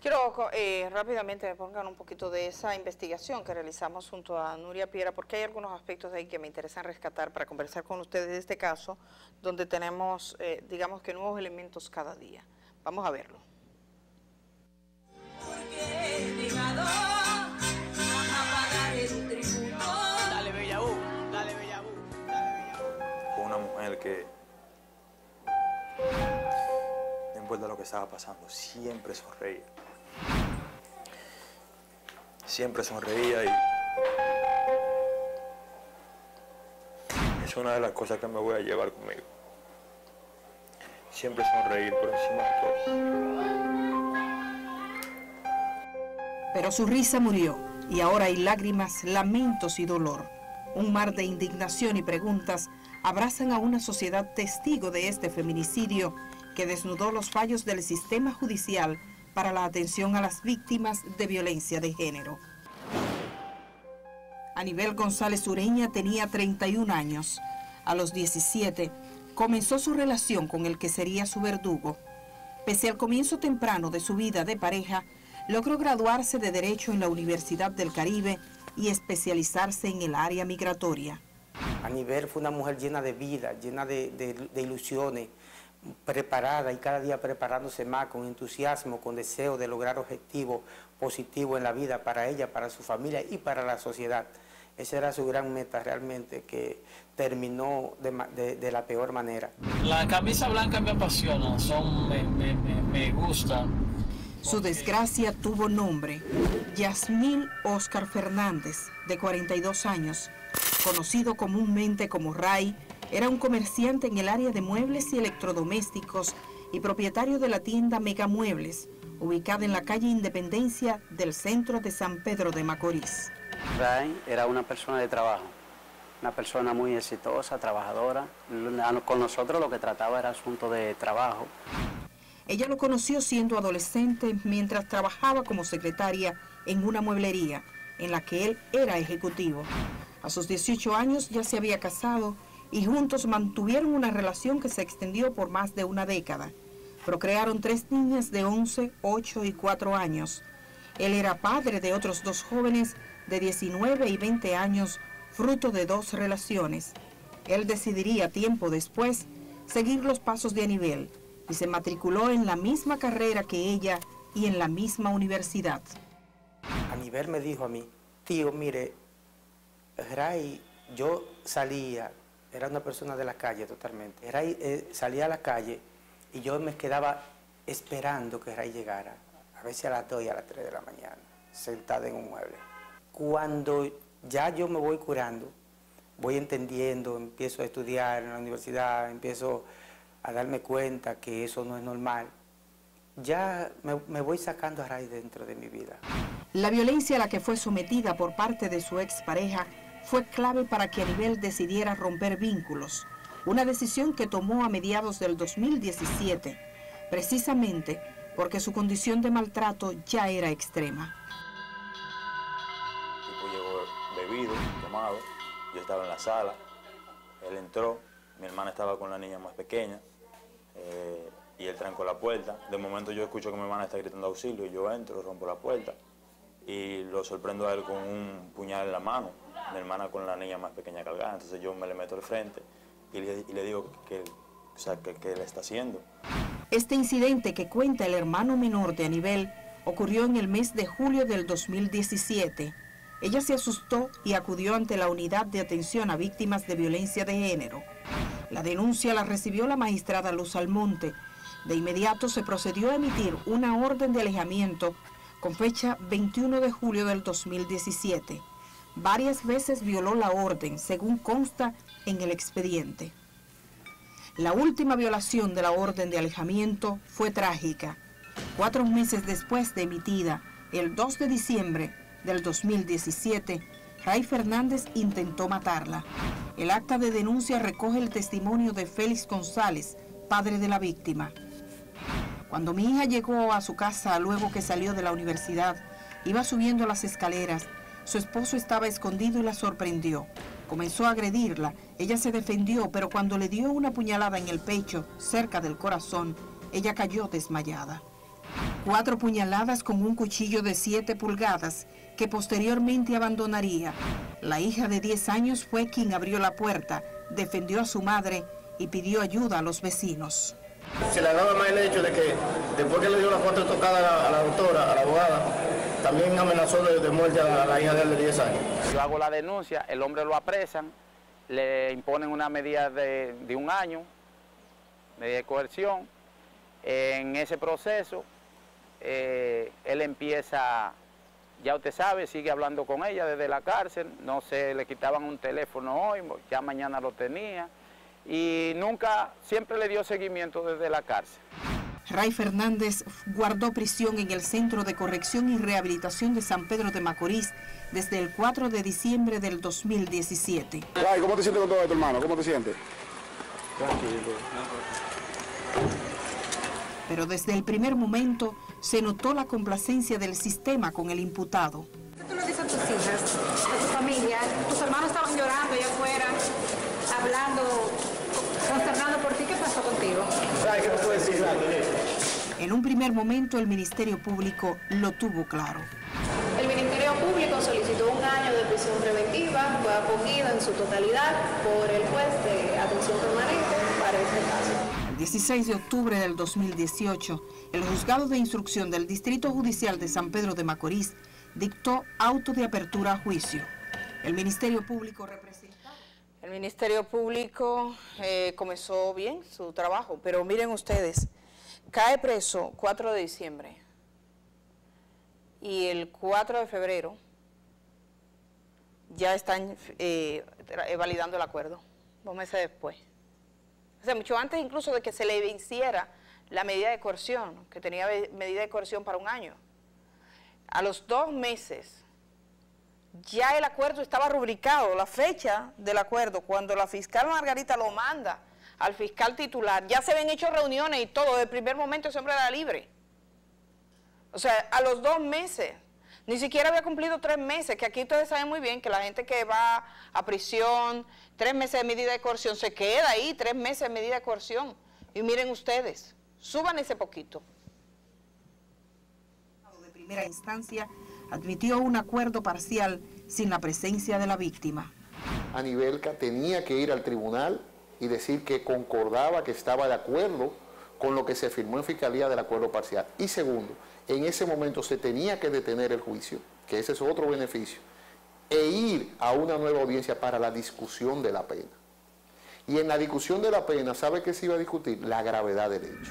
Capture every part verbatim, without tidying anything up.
Quiero eh, rápidamente me pongan un poquito de esa investigación que realizamos junto a Nuria Piera, porque hay algunos aspectos de ahí que me interesan rescatar para conversar con ustedes de este caso, donde tenemos, eh, digamos que nuevos elementos cada día. Vamos a verlo. Dale, Bellabú, dale, Bellabú, dale, Bellabú. Fue una mujer que, no importa lo que estaba pasando, siempre sonreía. Siempre sonreía y es una de las cosas que me voy a llevar conmigo. Siempre sonreír por encima de todo. Pero su risa murió y ahora hay lágrimas, lamentos y dolor. Un mar de indignación y preguntas abrazan a una sociedad testigo de este feminicidio que desnudó los fallos del sistema judicial para la atención a las víctimas de violencia de género. Anibel González Ureña tenía treinta y un años. A los diecisiete comenzó su relación con el que sería su verdugo. Pese al comienzo temprano de su vida de pareja, logró graduarse de Derecho en la Universidad del Caribe y especializarse en el área migratoria. Anibel fue una mujer llena de vida, llena de, de, de ilusiones, preparada y cada día preparándose más, con entusiasmo, con deseo de lograr objetivos positivos en la vida para ella, para su familia y para la sociedad. Esa era su gran meta realmente, que terminó de, de, de la peor manera. La camisa blanca me apasiona, son, me, me, me, me gusta. Su desgracia tuvo nombre: Yasmín Oscar Fernández, de cuarenta y dos años, conocido comúnmente como Ray. Era un comerciante en el área de muebles y electrodomésticos y propietario de la tienda Mega Muebles, ubicada en la calle Independencia del centro de San Pedro de Macorís. Ray era una persona de trabajo, una persona muy exitosa, trabajadora. Con nosotros lo que trataba era asunto de trabajo. Ella lo conoció siendo adolescente mientras trabajaba como secretaria en una mueblería en la que él era ejecutivo. A sus dieciocho años ya se había casado y juntos mantuvieron una relación que se extendió por más de una década. Procrearon tres niñas de once, ocho y cuatro años. Él era padre de otros dos jóvenes de diecinueve y veinte años, fruto de dos relaciones. Él decidiría tiempo después seguir los pasos de Anibel y se matriculó en la misma carrera que ella y en la misma universidad. Anibel me dijo a mí: tío, mire, Ray, yo salía, era una persona de la calle totalmente. Ray eh, salía a la calle y yo me quedaba esperando que Ray llegara, a veces a las dos y a las tres de la mañana, sentada en un mueble. Cuando ya yo me voy curando, voy entendiendo, empiezo a estudiar en la universidad, empiezo a darme cuenta que eso no es normal, ya me, me voy sacando a Ray dentro de mi vida. La violencia a la que fue sometida por parte de su expareja fue clave para que Anibel decidiera romper vínculos, una decisión que tomó a mediados del dos mil diecisiete, precisamente porque su condición de maltrato ya era extrema. El tipo llegó bebido, tomado, yo estaba en la sala, él entró, mi hermana estaba con la niña más pequeña, eh, y él trancó la puerta. De momento yo escucho que mi hermana está gritando auxilio, y yo entro, rompo la puerta y lo sorprendo a él con un puñal en la mano, mi hermana con la niña más pequeña cargada. Entonces yo me le meto al frente y le, y le digo que, o sea, que, que le está haciendo. Este incidente que cuenta el hermano menor de Anibel ocurrió en el mes de julio del dos mil diecisiete. Ella se asustó y acudió ante la Unidad de Atención a Víctimas de Violencia de Género. La denuncia la recibió la magistrada Luz Almonte. De inmediato se procedió a emitir una orden de alejamiento con fecha veintiuno de julio del dos mil diecisiete. Varias veces violó la orden, según consta en el expediente. La última violación de la orden de alejamiento fue trágica. Cuatro meses después de emitida, el dos de diciembre del dos mil diecisiete, Ray Fernández intentó matarla. El acta de denuncia recoge el testimonio de Félix González, padre de la víctima. Cuando mi hija llegó a su casa luego que salió de la universidad, iba subiendo las escaleras. Su esposo estaba escondido y la sorprendió. Comenzó a agredirla. Ella se defendió, pero cuando le dio una puñalada en el pecho, cerca del corazón, ella cayó desmayada. Cuatro puñaladas con un cuchillo de siete pulgadas que posteriormente abandonaría. La hija de diez años fue quien abrió la puerta, defendió a su madre y pidió ayuda a los vecinos. Se le daba más el hecho de que después que le dio las cuatro tocadas a la, a la doctora, a la abogada, también amenazó de, de muerte a la, a la hija de él de diez años. Yo hago la denuncia, el hombre lo apresan, le imponen una medida de, de un año, medida de coerción. En ese proceso, eh, él empieza, ya usted sabe, sigue hablando con ella desde la cárcel, no se le quitaban un teléfono hoy, ya mañana lo tenía, y nunca, siempre le dio seguimiento desde la cárcel. Ray Fernández guardó prisión en el Centro de Corrección y Rehabilitación de San Pedro de Macorís desde el cuatro de diciembre del dos mil diecisiete. Ray, ¿cómo te sientes con todo esto, hermano? ¿Cómo te sientes? Tranquilo. Pero desde el primer momento se notó la complacencia del sistema con el imputado. ¿Qué tú le dices a tus hijas, a tu familia? Tus hermanos estaban llorando allá afuera, hablando, consternando por ti. ¿Qué pasó contigo? ¿Qué me puedes decir? En un primer momento el Ministerio Público lo tuvo claro. El Ministerio Público solicitó un año de prisión preventiva, fue acogido en su totalidad por el juez de atención permanente para este caso. El dieciséis de octubre del dos mil dieciocho, el Juzgado de Instrucción del Distrito Judicial de San Pedro de Macorís dictó auto de apertura a juicio. El Ministerio Público representa... El Ministerio Público eh, comenzó bien su trabajo, pero miren ustedes, cae preso cuatro de diciembre y el cuatro de febrero ya están eh, validando el acuerdo, dos meses después. O sea, mucho antes incluso de que se le venciera la medida de coerción, que tenía medida de coerción para un año. A los dos meses ya el acuerdo estaba rubricado, la fecha del acuerdo, cuando la fiscal Margarita lo manda al fiscal titular, ya se habían hecho reuniones y todo, desde el primer momento ese hombre era libre. O sea, a los dos meses, ni siquiera había cumplido tres meses, que aquí ustedes saben muy bien que la gente que va a prisión, tres meses de medida de coerción, se queda ahí, tres meses de medida de coerción. Y miren ustedes, suban ese poquito. De primera instancia admitió un acuerdo parcial sin la presencia de la víctima. Anibelka tenía que ir al tribunal y decir que concordaba, que estaba de acuerdo con lo que se firmó en Fiscalía del acuerdo parcial. Y segundo, en ese momento se tenía que detener el juicio, que ese es otro beneficio, e ir a una nueva audiencia para la discusión de la pena. Y en la discusión de la pena, ¿sabe qué se iba a discutir? La gravedad del hecho.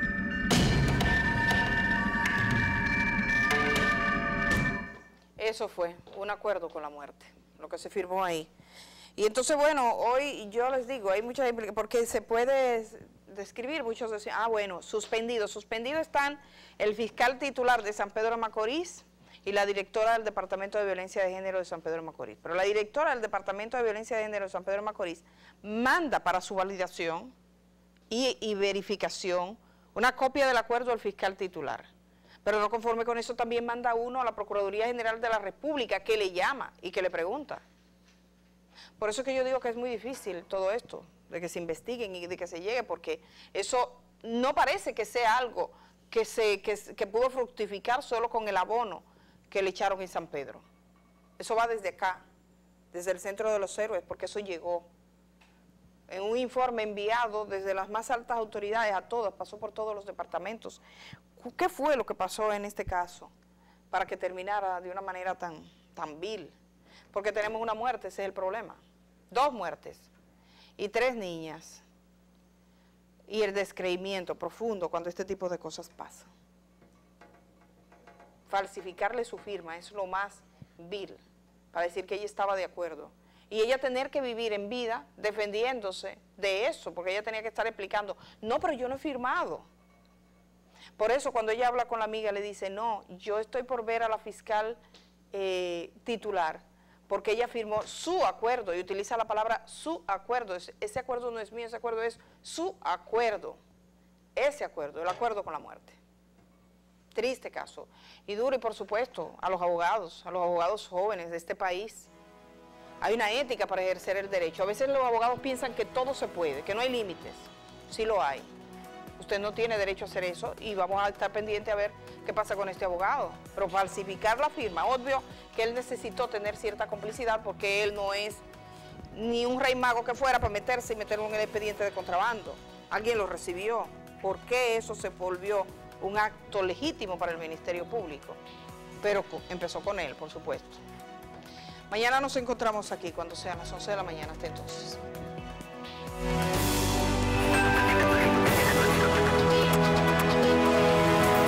Eso fue un acuerdo con la muerte, lo que se firmó ahí. Y entonces, bueno, hoy yo les digo, hay muchas implicaciones, porque se puede describir, muchos decían, ah, bueno, suspendidos. Suspendidos están el fiscal titular de San Pedro de Macorís y la directora del Departamento de Violencia de Género de San Pedro de Macorís. Pero la directora del Departamento de Violencia de Género de San Pedro de Macorís manda para su validación y, y verificación una copia del acuerdo al fiscal titular. Pero no conforme con eso también manda uno a la Procuraduría General de la República, que le llama y que le pregunta. Por eso es que yo digo que es muy difícil todo esto, de que se investiguen y de que se llegue, porque eso no parece que sea algo que, se, que, que pudo fructificar solo con el abono que le echaron en San Pedro. Eso va desde acá, desde el Centro de los Héroes, porque eso llegó en un informe enviado desde las más altas autoridades a todas, pasó por todos los departamentos. ¿Qué fue lo que pasó en este caso para que terminara de una manera tan, tan vil? Porque tenemos una muerte, ese es el problema. Dos muertes y tres niñas. Y el descreimiento profundo cuando este tipo de cosas pasan. Falsificarle su firma es lo más vil, para decir que ella estaba de acuerdo. Y ella tener que vivir en vida defendiéndose de eso, porque ella tenía que estar explicando, no, pero yo no he firmado. Por eso cuando ella habla con la amiga le dice, no, yo estoy por ver a la fiscal eh, titular, porque ella firmó su acuerdo, y utiliza la palabra su acuerdo. Ese acuerdo no es mío, ese acuerdo es su acuerdo. Ese acuerdo, el acuerdo con la muerte. Triste caso. Y duro, y por supuesto, a los abogados, a los abogados jóvenes de este país. Hay una ética para ejercer el derecho. A veces los abogados piensan que todo se puede, que no hay límites. Sí lo hay. usted no tiene derecho a hacer eso y vamos a estar pendientes a ver qué pasa con este abogado. Pero falsificar la firma, obvio que él necesitó tener cierta complicidad porque él no es ni un rey mago que fuera para meterse y meterlo en el expediente de contrabando. Alguien lo recibió. ¿Por qué eso se volvió un acto legítimo para el Ministerio Público? Pero empezó con él, por supuesto. Mañana nos encontramos aquí cuando sean las once de la mañana. Hasta entonces.